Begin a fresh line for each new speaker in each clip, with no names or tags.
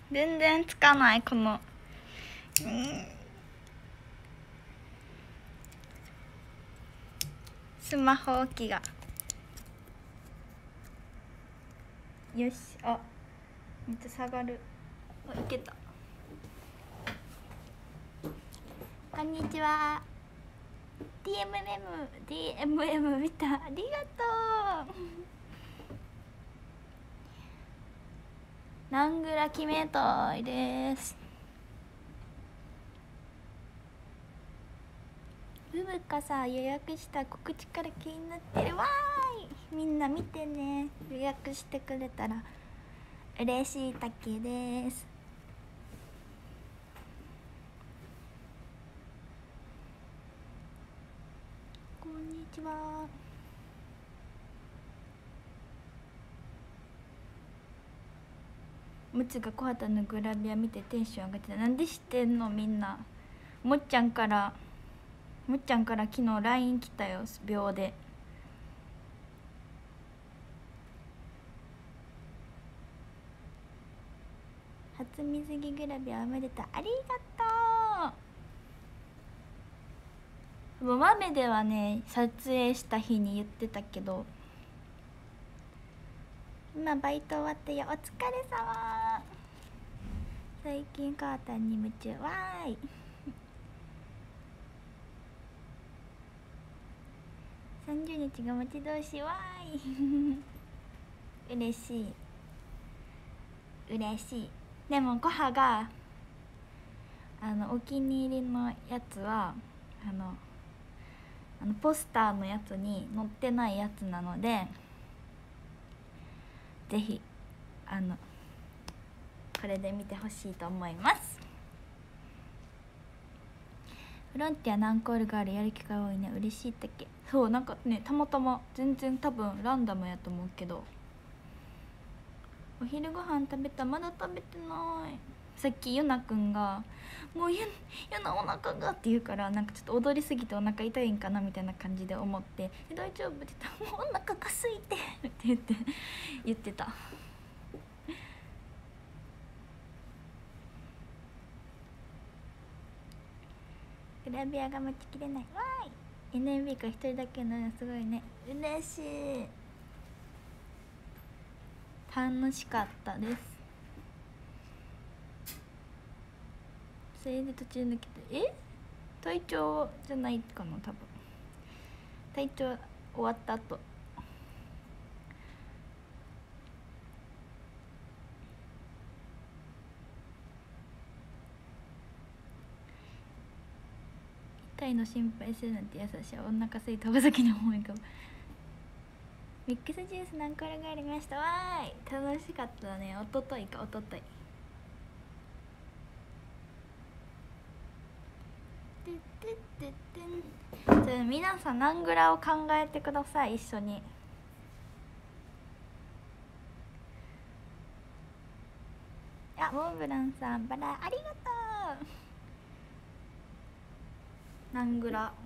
全然つかないこのスマホ置きが。よし、あ、めっちゃ下がる。あ、いけた。こんにちは。 DMM 見た、ありがとう。ナングラ決めたいです。ブブカさ、予約した告知から気になってるわーい。みんな見てね、予約してくれたら嬉しいだけです。こんにちは。ムツがコハタのグラビア見てテンション上がってた。なんで知ってんのみんな。もっちゃんから昨日 LINE 来たよ、秒で。初水着グラビアおめでとう、ありがとう。もう豆ではね撮影した日に言ってたけど、今バイト終わってよ、お疲れ様。最近母たんに夢中わーい。30日が待ち遠しいわーい嬉しい嬉しい。でもコハがお気に入りのやつはポスターのやつに載ってないやつなので、ぜひこれで見てほしいと思います。フロンティア何コールがある、やる気が多いね、嬉しいだけ。そうなんかね、たまたま全然多分ランダムやと思うけど。お昼ご飯食べた、まだ食べてない。さっきゆなくんが「もうゆなお腹が」って言うから、なんかちょっと踊りすぎてお腹痛いんかなみたいな感じで思って「大丈夫?」って言ったら「もうお腹が空いて」って言ってた。グラビアが待ちきれないわーい。 NMB が一人だけなのすごいね、嬉しい。楽しかったです。それで途中抜けて体調じゃないかな、多分体調終わった後。痛いの心配するなんて優しい。お腹すいたお先に思い浮かぶ。ミックスジュース何個がありましたわーい。楽しかったね。おととい。じゃあ皆さん何グラを考えてください、一緒に。あ、モンブランさんバラありがとう。何グラ。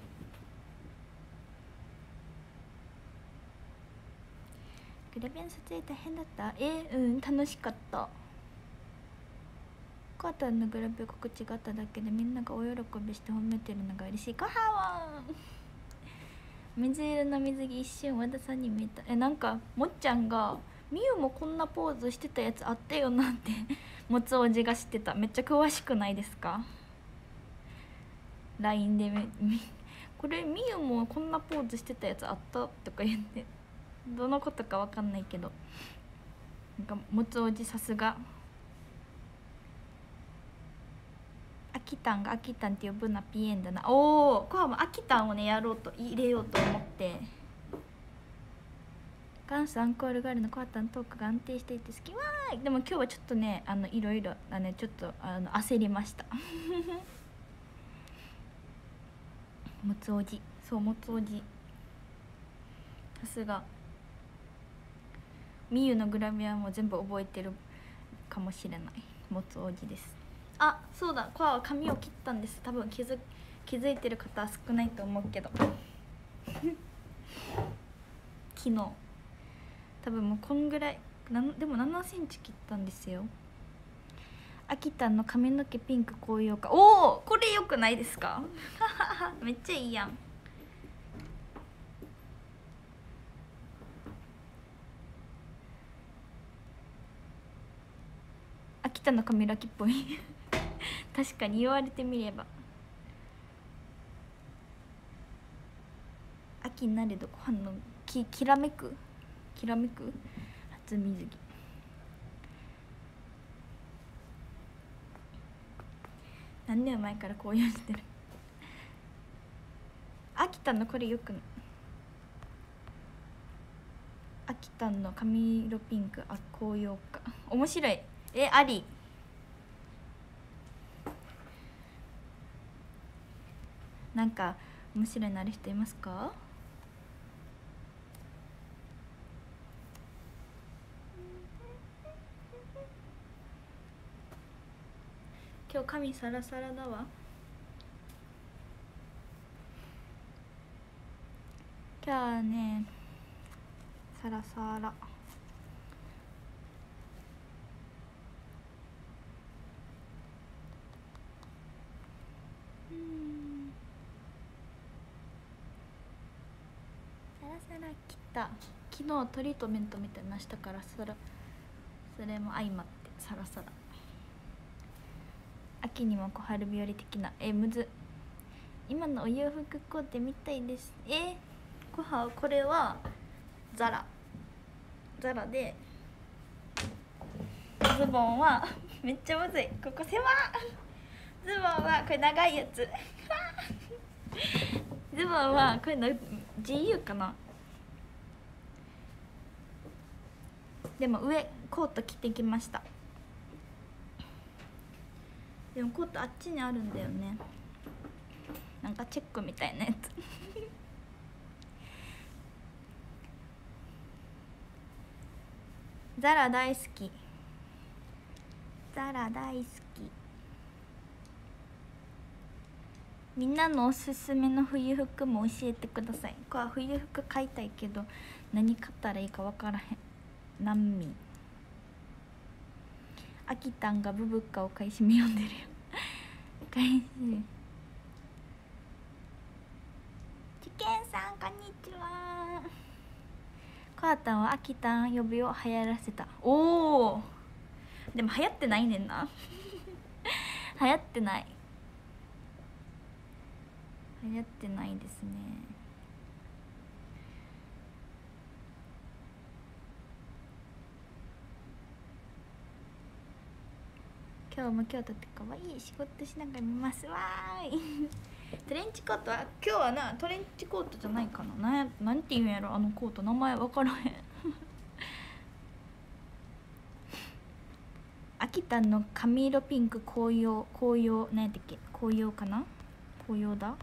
グラビアの撮影大変だった？楽しかった。母たんのグラビア告知があっただけでみんながお喜びして褒めてるのが嬉しい。カハワン水色の水着一瞬和田さんに見えた。なんかもっちゃんが「みゆもこんなポーズしてたやつあったよな」ってもつおじが知ってた。めっちゃ詳しくないですか？ LINE でこれみゆもこんなポーズしてたやつあったとか言って、どのことかわかんないけど、なんかもつおじさすが。アキタンって呼ぶなピエンだな。おお、コハもアキタンをね入れようと思って。元祖アンコールガールのコハタントークが安定していて好きわーい。でも今日はちょっとねいろいろちょっと焦りましたもつおじ、そうもつおじさすが。みゆのグラビアも全部覚えてるかもしれないもつおじです。あ、そうだ、コアは髪を切ったんです。多分気づいてる方は少ないと思うけど昨日多分もうこんぐらいでも7センチ切ったんですよ。 秋田の髪の毛ピンク紅葉か。おお、これよくないですか？めっちゃいいやん。秋田の髪の毛っぽい。確かに言われてみれば。秋になれどご飯のきらめく初水着。何年前から紅葉してる。秋田のこれよくない？秋田の髪色ピンク、あ、紅葉か。面白い。あり。なんか面白いのある人いますか？今日髪サラサラだわ。今日はねサラサラ。サラサラ切った。昨日トリートメントみたいなしたからそれも相まってサラサラ。秋にも小春日和的な。むず。今のお洋服コーデみたいです。これはザラで、ズボンはめっちゃむずい、ここ狭。ズボンはこれ長いやつ。ズボンはこれの GU かな。でも上コート着てきました。でもコートあっちにあるんだよね、なんかチェックみたいなやつ。ザラ大好き。ザラ大好き。みんなのおすすめの冬服も教えてください。これは冬服買いたいけど何買ったらいいか分からへん。難民。あきたんがブブッカを買い占め読んでるよ。買い占め。ちけんさんこんにちは。コアタンはあきたん呼びを流行らせた。おお、でも流行ってないねんな。流行ってないですね。今日も京都ってかわいい仕事しながら見ますわーい。トレンチコートは今日はな、トレンチコートじゃないかな。なんていうんやろ、あのコート名前分からへん。秋田の髪色ピンク紅葉何やったっけ、紅葉かな、紅葉だ。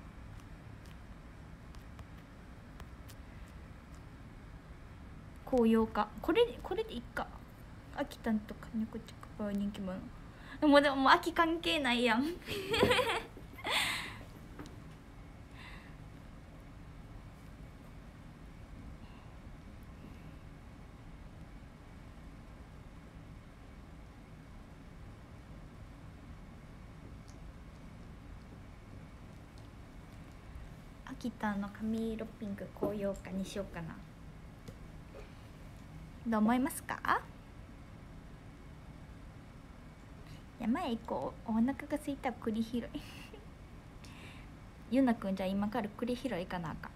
紅葉か、これでいっか。秋田とか猫ちゃん人気者。でも秋関係ないやん。秋田の髪色ピンク紅葉かにしようかな。どう思いますか？山へ行こう。お腹が空いたら栗拾い。ゆなくん、じゃあ今から栗拾いかなあか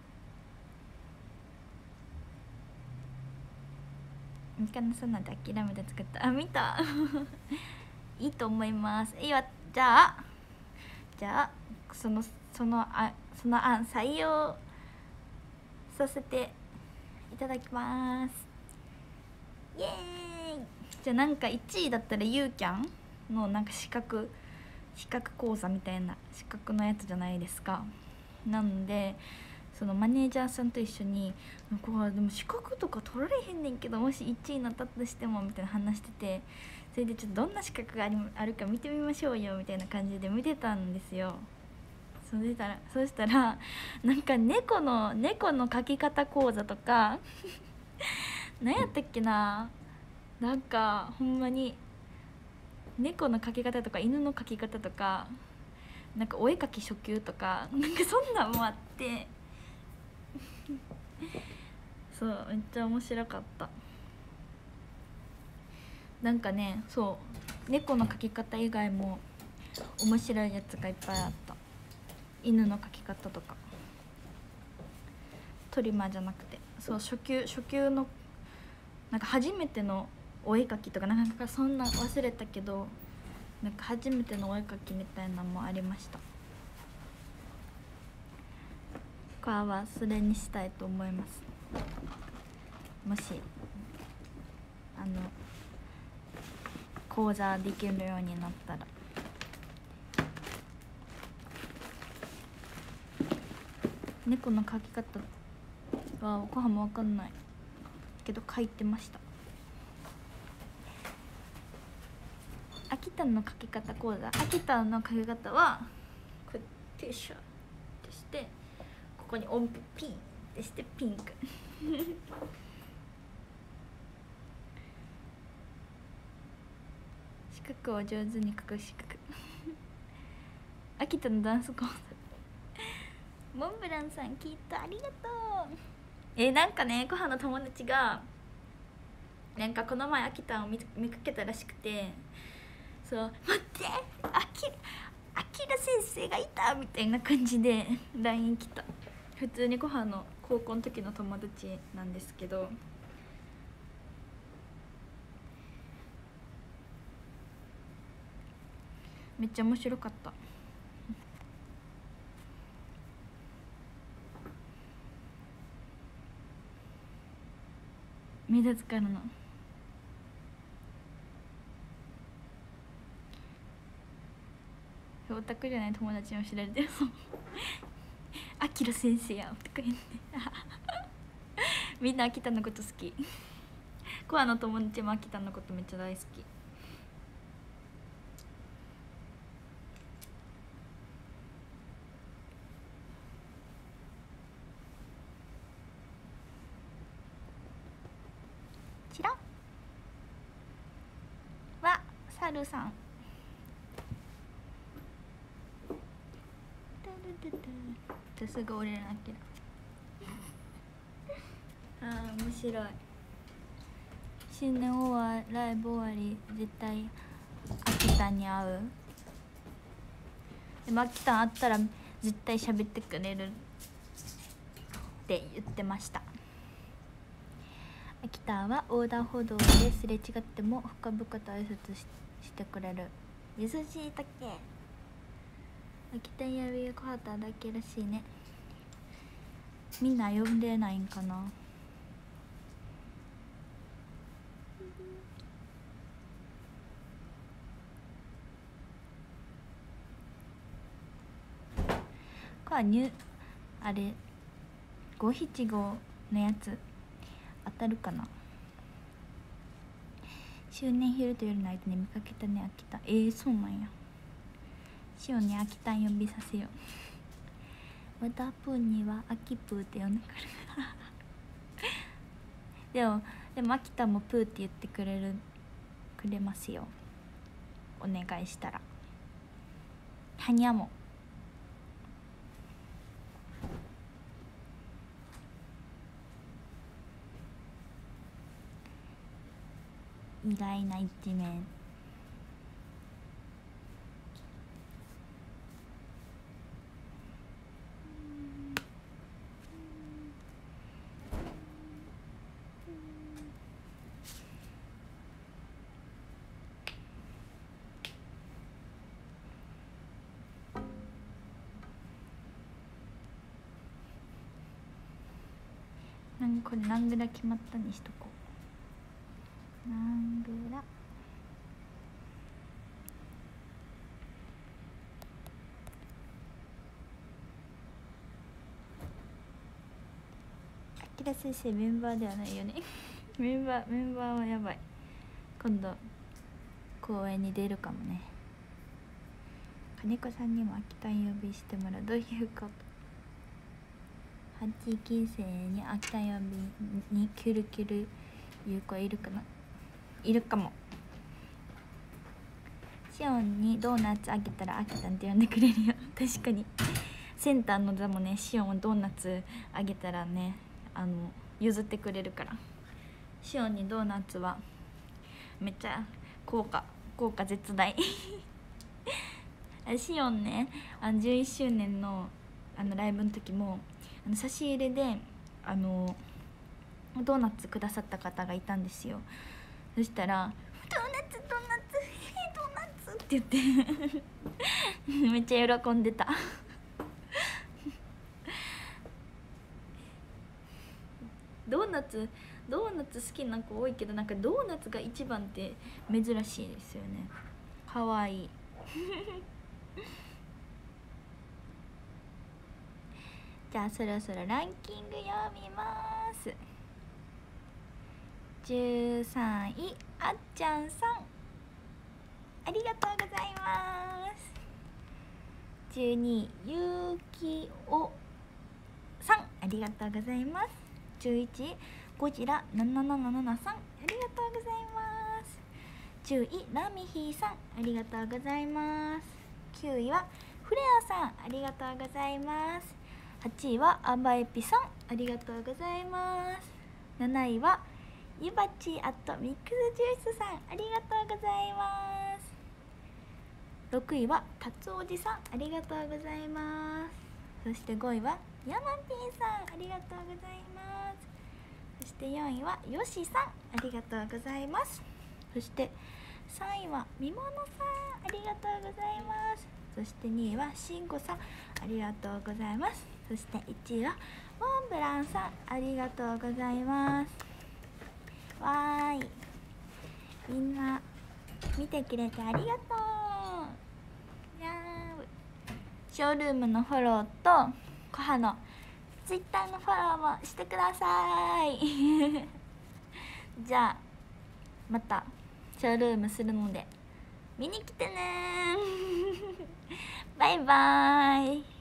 ん。みかなさんなんて諦めて作った。あ、見た。いいと思います。いいわ。じゃあその案採用させていただきます。イエーイ。じゃあなんか1位だったらユーキャンのなんか資格講座みたいな資格のやつじゃないですか。なのでそのマネージャーさんと一緒に「これでも資格とか取られへんねんけど、もし1位になったとしても」みたいな話してて、それでちょっとどんな資格があるか見てみましょうよみたいな感じで見てたんですよ。そうしたらなんか猫の描き方講座とか何やったっけな、なんかほんまに猫の描き方とか犬の描き方とか、なんかお絵描き初級とか、なんかそんなんもあってそうめっちゃ面白かった。なんかね、そう猫の描き方以外も面白いやつがいっぱいあった。犬の描き方とか、トリマーじゃなくて、そう初級のなんか初めてのお絵描きとか、なんかそんな忘れたけど、なんか初めてのお絵描きみたいなのもありました。他はそれにしたいと思います。もし講座できるようになったら。猫の描き方は横浜わかんないけど描いてました。秋田の描き方講座、秋田の描き方はこれティッシュってして、ここに音符ピンってしてピンク四角を上手に描く四角秋田のダンス講座モンブランさんきっとありがとう。なんかね、コハの友達がなんかこの前秋田を見かけたらしくて、そう待ってあきら先生がいたみたいな感じで LINE 来た。普通にコハの高校の時の友達なんですけど、めっちゃ面白かった。目立つからのオタクじゃない友達にも知られてるあきら先生やとか言ってみんな秋田のこと好き。コアの友達も秋田のことめっちゃ大好き。ちらはサルさんすぐ折れなきゃあー面白い。新年ライブ終わり絶対秋田に会う。でも秋田会ったら絶対喋ってくれるって言ってました。秋田は横断歩道ですれ違っても深々と挨拶してくれる優しいだけ。秋田やび小畑だけらしいね。みんな呼んでないんかな。これあれ575のやつ当たるかな。周年昼と夜の間に見かけたね秋田。そうなんや。しおに秋田呼びさせよう。和田プーには秋プーって呼んでくるでも秋田もプーって言ってくれますよ、お願いしたら。はにゃも意外な一面。これ何グラ決まったにしとこう。何グラあきら先生メンバーではないよねメンバーはやばい。今度公演に出るかもね。金子さんにも秋田呼びしてもらう。どういうこと。8期生に秋田呼びにキュルキュルいう子いるかな。いるかも。 シオンにドーナツあげたらあきたんって呼んでくれるよ確かにセンターの座もね、シオンはドーナツあげたらね譲ってくれるから。シオンにドーナツはめっちゃ効果絶大シオンね、11周年のライブの時も差し入れでドーナツくださった方がいたんですよ。そしたら「ドーナツドーナツドーナツ」って言ってめっちゃ喜んでたドーナツ好きな子多いけど、なんかドーナツが一番って珍しいですよね。かわいいじゃあそろそろランキング読みます。13位あっちゃんさん、ありがとうございます。12位ゆうきおさん、ありがとうございます。11位ゴジラ7777さん、ありがとうございます。10位ラミヒーさん、ありがとうございます。9位はフレアさん、ありがとうございます。8位はアンバエピさん、ありがとうございます。7位はゆばちミックスジュースさん、ありがとうございます。6位はたつおじさん、ありがとうございます。そして5位はヤマピーさん、ありがとうございます。そして4位はよしさん、ありがとうございます。そして3位はみものさん、ありがとうございます。そして2位はしんごさん、ありがとうございます。そして1位はモンブランさん、ありがとうございます。わーい、みんな見てくれてありがとう。ショールームのフォローとコハのツイッターのフォローもしてくださいじゃあまたショールームするので見に来てねバイバーイ。